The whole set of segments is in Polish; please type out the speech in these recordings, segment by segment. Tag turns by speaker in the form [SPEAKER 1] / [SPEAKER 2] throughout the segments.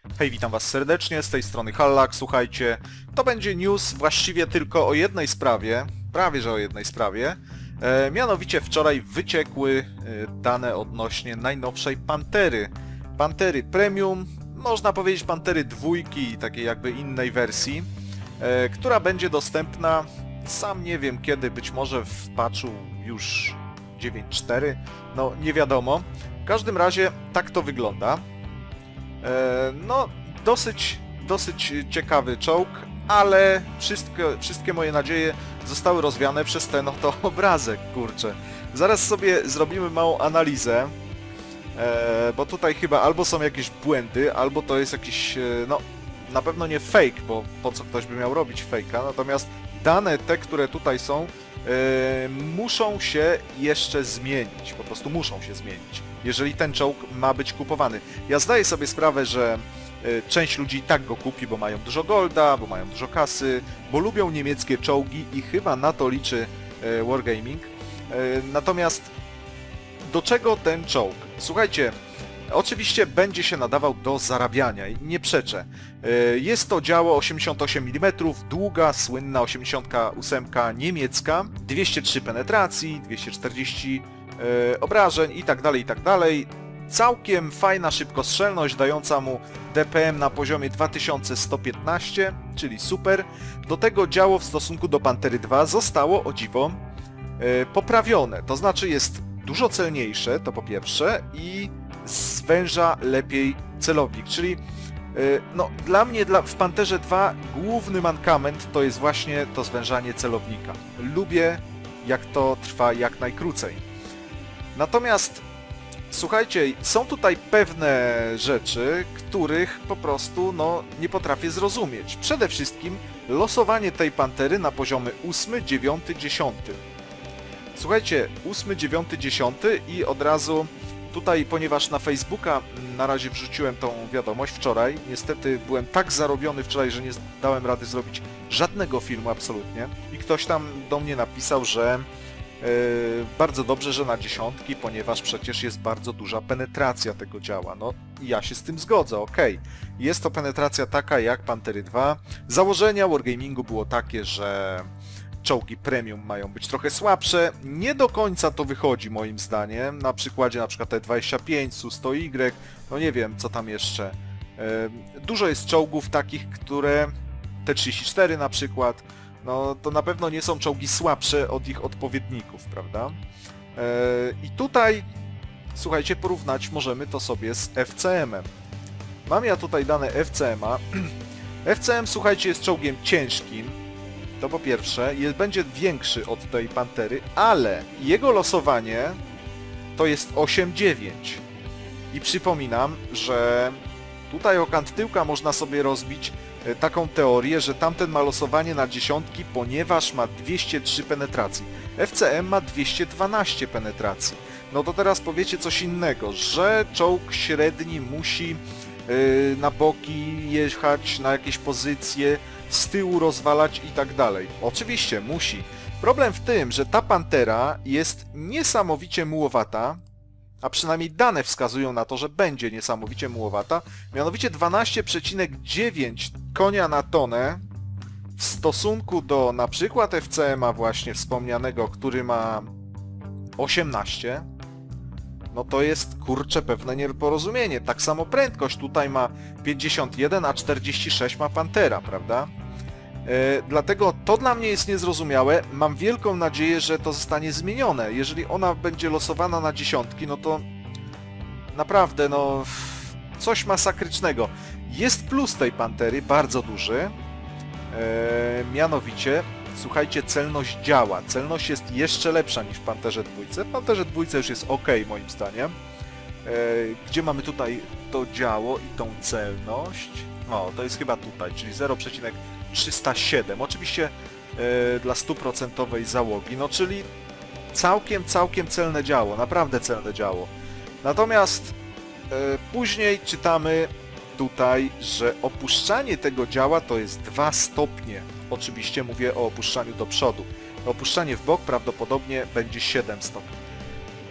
[SPEAKER 1] Hej, witam was serdecznie, z tej strony Hallak. Słuchajcie, to będzie news właściwie tylko o jednej sprawie, prawie że o jednej sprawie. Mianowicie wczoraj wyciekły dane odnośnie najnowszej Pantery. Pantery Premium, można powiedzieć Pantery dwójki, takiej jakby innej wersji, która będzie dostępna, sam nie wiem kiedy, być może w patchu już 9.4, no nie wiadomo. W każdym razie tak to wygląda. No, dosyć ciekawy czołg, ale wszystkie moje nadzieje zostały rozwiane przez ten oto obrazek, kurczę. Zaraz sobie zrobimy małą analizę, bo tutaj chyba albo są jakieś błędy, albo to jest jakiś, no, na pewno nie fake, bo po co ktoś by miał robić fake'a, natomiast dane te, które tutaj są, muszą się jeszcze zmienić, po prostu muszą się zmienić, jeżeli ten czołg ma być kupowany. Ja zdaję sobie sprawę, że część ludzi i tak go kupi, bo mają dużo golda, bo mają dużo kasy, bo lubią niemieckie czołgi i chyba na to liczy Wargaming. Natomiast do czego ten czołg? Słuchajcie, oczywiście będzie się nadawał do zarabiania i nie przeczę. Jest to działo 88 mm, długa, słynna 88 niemiecka, 203 penetracji, 240 obrażeń i tak dalej. Całkiem fajna szybkostrzelność, dająca mu DPM na poziomie 2115, czyli super. Do tego działo w stosunku do Pantery 2 zostało, o dziwo, poprawione. To znaczy jest dużo celniejsze, to po pierwsze, i zwęża lepiej celownik, czyli no, dla mnie w Panterze 2 główny mankament to jest właśnie to zwężanie celownika. Lubię, jak to trwa jak najkrócej. Natomiast, słuchajcie, są tutaj pewne rzeczy, których po prostu no, nie potrafię zrozumieć. Przede wszystkim losowanie tej Pantery na poziomy 8, 9, 10. Słuchajcie, 8, 9, 10 i od razu tutaj, ponieważ na Facebooka na razie wrzuciłem tą wiadomość wczoraj, niestety byłem tak zarobiony wczoraj, że nie dałem rady zrobić żadnego filmu absolutnie i ktoś tam do mnie napisał, że bardzo dobrze, że na dziesiątki, ponieważ przecież jest bardzo duża penetracja tego działa. No i ja się z tym zgodzę, okej. Jest to penetracja taka jak Pantery 2. Założenia Wargamingu było takie, że czołgi premium mają być trochę słabsze. Nie do końca to wychodzi moim zdaniem. Na przykładzie na przykład T25, Su-100Y, no nie wiem co tam jeszcze. Dużo jest czołgów takich, które T34 na przykład, no to na pewno nie są czołgi słabsze od ich odpowiedników, prawda? I tutaj, słuchajcie, porównać możemy to sobie z FCM-em. Mam ja tutaj dane FCM-a. FCM, słuchajcie, jest czołgiem ciężkim. To po pierwsze, będzie większy od tej Pantery, ale jego losowanie to jest 8-9. I przypominam, że tutaj o kant tyłka można sobie rozbić taką teorię, że tamten ma losowanie na dziesiątki, ponieważ ma 203 penetracji. FCM ma 212 penetracji. No to teraz powiecie coś innego, że czołg średni musi na boki jechać, na jakieś pozycje, z tyłu rozwalać i tak dalej. Oczywiście musi. Problem w tym, że ta Pantera jest niesamowicie mułowata, a przynajmniej dane wskazują na to, że będzie niesamowicie mułowata, mianowicie 12,9 konia na tonę w stosunku do na przykład FCM-a właśnie wspomnianego, który ma 18, no to jest, kurczę, pewne nieporozumienie. Tak samo prędkość tutaj ma 51, a 46 ma Pantera, prawda? Dlatego to dla mnie jest niezrozumiałe. Mam wielką nadzieję, że to zostanie zmienione. Jeżeli ona będzie losowana na dziesiątki, no to naprawdę, no, coś masakrycznego. Jest plus tej Pantery, bardzo duży. Mianowicie, słuchajcie, celność działa. Celność jest jeszcze lepsza niż w Panterze 2. W Panterze 2 już jest ok, moim zdaniem. Gdzie mamy tutaj to działo i tą celność? O, to jest chyba tutaj, czyli 0,307. Oczywiście dla 100% załogi, no czyli całkiem celne działo, naprawdę celne działo. Natomiast później czytamy tutaj, że opuszczanie tego działa to jest 2 stopnie. Oczywiście mówię o opuszczaniu do przodu. Opuszczanie w bok prawdopodobnie będzie 7 stopni.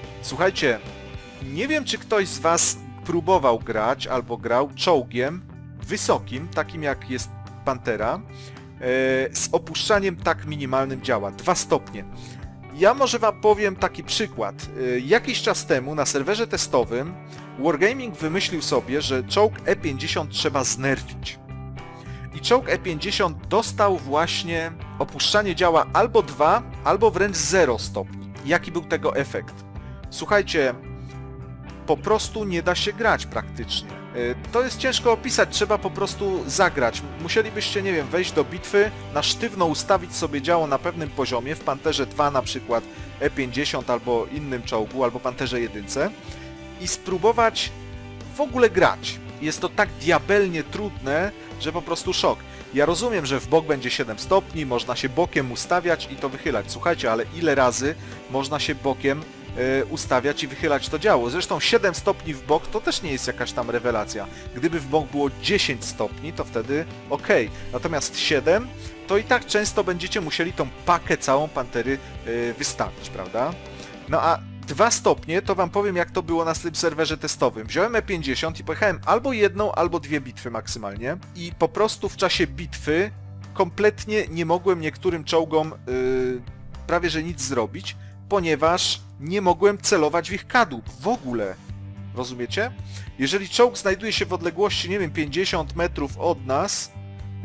[SPEAKER 1] Słuchajcie, nie wiem czy ktoś z Was próbował grać albo grał czołgiem wysokim, takim jak jest Pantera, z opuszczaniem tak minimalnym działa, 2 stopnie. Ja może wam powiem taki przykład. Jakiś czas temu na serwerze testowym Wargaming wymyślił sobie, że czołg E50 trzeba znerfić. I czołg E50 dostał właśnie opuszczanie działa albo 2, albo wręcz 0 stopni. Jaki był tego efekt? Słuchajcie, po prostu nie da się grać praktycznie. To jest ciężko opisać, trzeba po prostu zagrać. Musielibyście, nie wiem, wejść do bitwy, na sztywno ustawić sobie działo na pewnym poziomie, w Panterze 2 na przykład, E50 albo innym czołgu, albo Panterze 1 i spróbować w ogóle grać. Jest to tak diabelnie trudne, że po prostu szok. Ja rozumiem, że w bok będzie 7 stopni, można się bokiem ustawiać i to wychylać. Słuchajcie, ale ile razy można się bokiem ustawiać i wychylać to działo? Zresztą 7 stopni w bok to też nie jest jakaś tam rewelacja. Gdyby w bok było 10 stopni, to wtedy ok. Natomiast 7, to i tak często będziecie musieli tą pakę całą Pantery wystawić, prawda? No a 2 stopnie, to wam powiem, jak to było na tym serwerze testowym. Wziąłem E50 i pojechałem albo jedną, albo 2 bitwy maksymalnie i po prostu w czasie bitwy kompletnie nie mogłem niektórym czołgom prawie że nic zrobić, ponieważ nie mogłem celować w ich kadłub w ogóle. Rozumiecie? Jeżeli czołg znajduje się w odległości, nie wiem, 50 metrów od nas,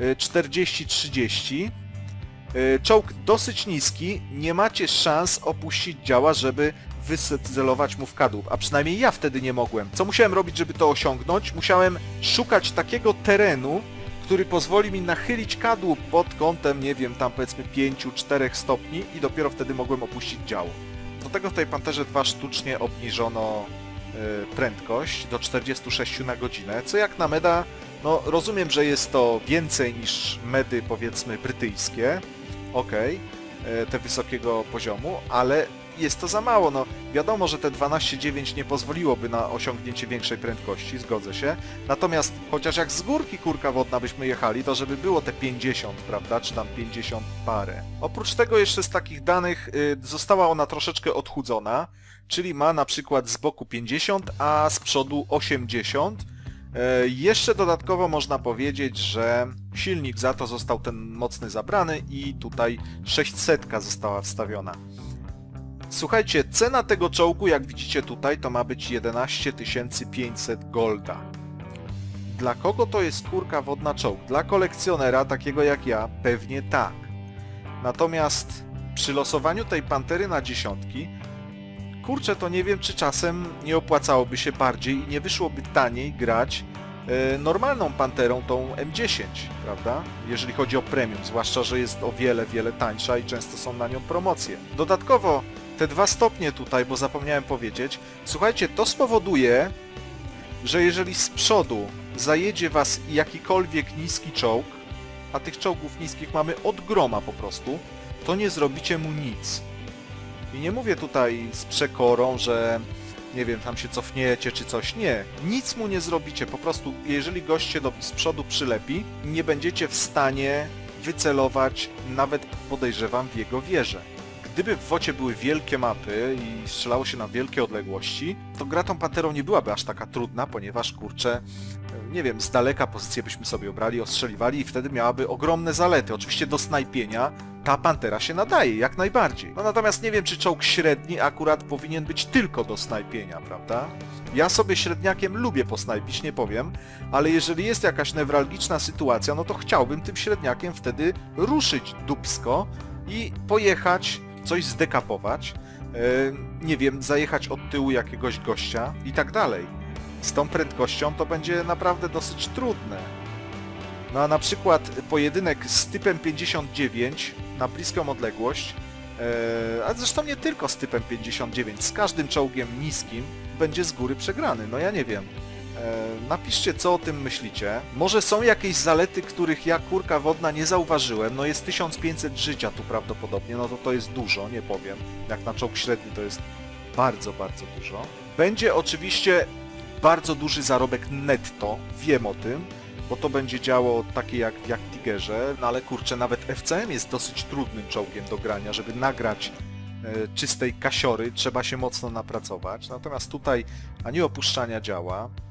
[SPEAKER 1] 40-30, czołg dosyć niski, nie macie szans opuścić działa, żeby wycelować mu w kadłub, a przynajmniej ja wtedy nie mogłem. Co musiałem robić, żeby to osiągnąć? Musiałem szukać takiego terenu, który pozwoli mi nachylić kadłub pod kątem, nie wiem, tam powiedzmy 5-4 stopni i dopiero wtedy mogłem opuścić działo. Do tego w tej Panterze 2 sztucznie obniżono prędkość do 46 na godzinę, co jak na meda, no rozumiem, że jest to więcej niż medy powiedzmy brytyjskie, okej, te wysokiego poziomu, ale jest to za mało. No wiadomo, że te 12,9 nie pozwoliłoby na osiągnięcie większej prędkości, zgodzę się. Natomiast chociaż jak z górki kurka wodna byśmy jechali, to żeby było te 50, prawda, czy tam 50 parę. Oprócz tego jeszcze z takich danych została ona troszeczkę odchudzona, czyli ma na przykład z boku 50, a z przodu 80. Jeszcze dodatkowo można powiedzieć, że silnik za to został ten mocny zabrany i tutaj 600 została wstawiona. Słuchajcie, cena tego czołgu, jak widzicie tutaj, to ma być 11 500 golda. Dla kogo to jest kurka wodna czołg? Dla kolekcjonera, takiego jak ja, pewnie tak. Natomiast przy losowaniu tej Pantery na dziesiątki, kurczę, to nie wiem, czy czasem nie opłacałoby się bardziej i nie wyszłoby taniej grać normalną Panterą, tą M10, prawda? Jeżeli chodzi o premium, zwłaszcza, że jest o wiele, wiele tańsza i często są na nią promocje. Dodatkowo te 2 stopnie tutaj, bo zapomniałem powiedzieć, słuchajcie, to spowoduje, że jeżeli z przodu zajedzie was jakikolwiek niski czołg, a tych czołgów niskich mamy od groma po prostu, to nie zrobicie mu nic. I nie mówię tutaj z przekorą, że nie wiem, tam się cofniecie czy coś. Nie, nic mu nie zrobicie. Po prostu, jeżeli gość się z przodu przylepi, nie będziecie w stanie wycelować, nawet podejrzewam, w jego wieżę. Gdyby w WoCie były wielkie mapy i strzelało się na wielkie odległości, to gra tą Panterą nie byłaby aż taka trudna, ponieważ, kurczę, nie wiem, z daleka pozycję byśmy sobie obrali, ostrzeliwali i wtedy miałaby ogromne zalety. Oczywiście do snajpienia ta Pantera się nadaje, jak najbardziej. No natomiast nie wiem, czy czołg średni akurat powinien być tylko do snajpienia, prawda? Ja sobie średniakiem lubię posnajpić, nie powiem, ale jeżeli jest jakaś newralgiczna sytuacja, no to chciałbym tym średniakiem wtedy ruszyć dupsko i pojechać, coś zdekapować, nie wiem, zajechać od tyłu jakiegoś gościa i tak dalej. Z tą prędkością to będzie naprawdę dosyć trudne. No a na przykład pojedynek z typem 59 na bliską odległość, a zresztą nie tylko z typem 59, z każdym czołgiem niskim będzie z góry przegrany. No ja nie wiem. Napiszcie, co o tym myślicie. Może są jakieś zalety, których ja, kurka wodna, nie zauważyłem. No jest 1500 życia tu prawdopodobnie, no to jest dużo, nie powiem. Jak na czołg średni to jest bardzo, bardzo dużo. Będzie oczywiście bardzo duży zarobek netto, wiem o tym, bo to będzie działo takie jak w Tigerze, no ale kurczę, nawet FCM jest dosyć trudnym czołgiem do grania, żeby nagrać czystej kasiory, trzeba się mocno napracować. Natomiast tutaj ani opuszczania działa,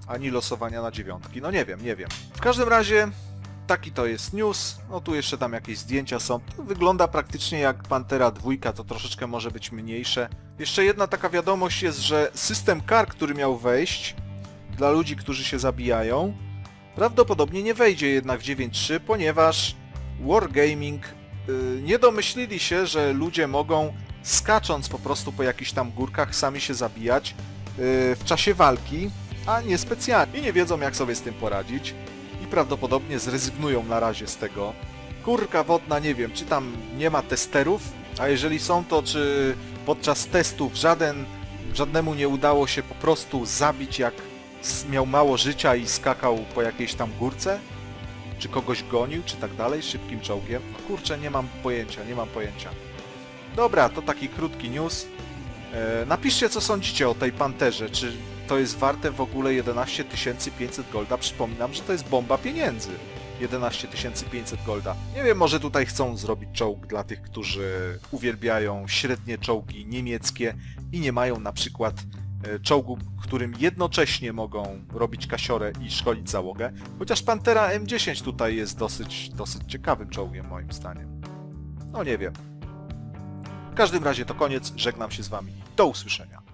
[SPEAKER 1] ani losowania na dziewiątki. No nie wiem, nie wiem. W każdym razie taki to jest news. No tu jeszcze tam jakieś zdjęcia są. To wygląda praktycznie jak Pantera 2, to troszeczkę może być mniejsze. Jeszcze jedna taka wiadomość jest, że system kar, który miał wejść dla ludzi, którzy się zabijają, prawdopodobnie nie wejdzie jednak w 9.3, ponieważ Wargaming nie domyślili się, że ludzie mogą, skacząc po prostu po jakichś tam górkach, sami się zabijać w czasie walki, a nie specjalnie. I nie wiedzą, jak sobie z tym poradzić. I prawdopodobnie zrezygnują na razie z tego. Górka wodna, nie wiem, czy tam nie ma testerów, a jeżeli są, to czy podczas testów żadnemu nie udało się po prostu zabić, jak miał mało życia i skakał po jakiejś tam górce? Czy kogoś gonił, czy tak dalej, szybkim czołgiem? No kurczę, nie mam pojęcia, nie mam pojęcia. Dobra, to taki krótki news. Napiszcie, co sądzicie o tej Panterze, czy to jest warte w ogóle 11 500 golda? Przypominam, że to jest bomba pieniędzy. 11 500 golda. Nie wiem, może tutaj chcą zrobić czołg dla tych, którzy uwielbiają średnie czołgi niemieckie i nie mają na przykład czołgu, którym jednocześnie mogą robić kasiorę i szkolić załogę. Chociaż Pantera M10 tutaj jest dosyć ciekawym czołgiem moim zdaniem. No nie wiem. W każdym razie to koniec, żegnam się z wami. Do usłyszenia.